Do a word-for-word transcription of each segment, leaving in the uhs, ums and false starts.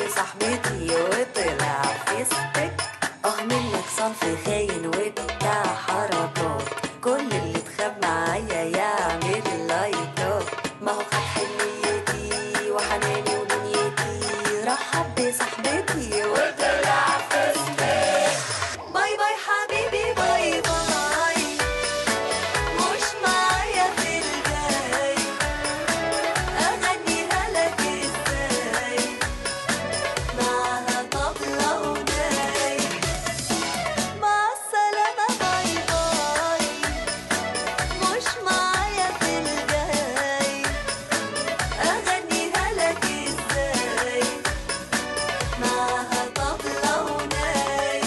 صاحبتي وطلع فيستك. اه منك صنف خاين وبتاع حركات، كل اللي تخاب معايا يعمل لايكات. ما هو خد حنيتي وحناني ودنيتي، رحب بصاحبتي وطلع فيستك. باي باي حبيبي باي باي، مش معايا في الجاي، اغنيها لك ازاي معاها طبلة وناي. مع السلامة باي باي، مش معايا في الجاي، اغنيها لك ازاي معاها طبلة وناي.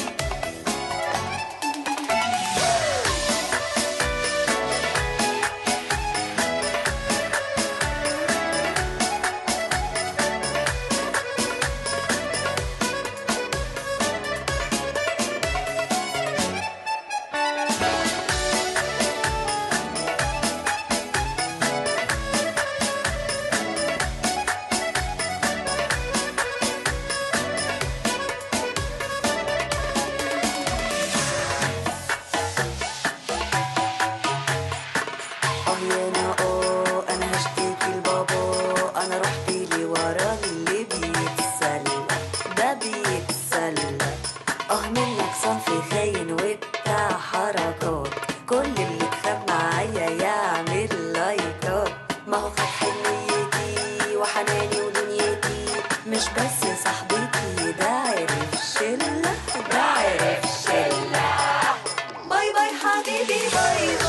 اه يانا اه انا هشتكي لبابا، انا رحت لي ورا اللي بيتسلى ده بيتسلى. اه منك صنف خاين وبتاع حركات، كل اللي تخاب معايا يعمل لايكات. ما هو خد حنيتي وحناني ودنيتي، مش بس صاحبتي ده عرف شلة، ده عرف شلة. باي باي حبيبي باي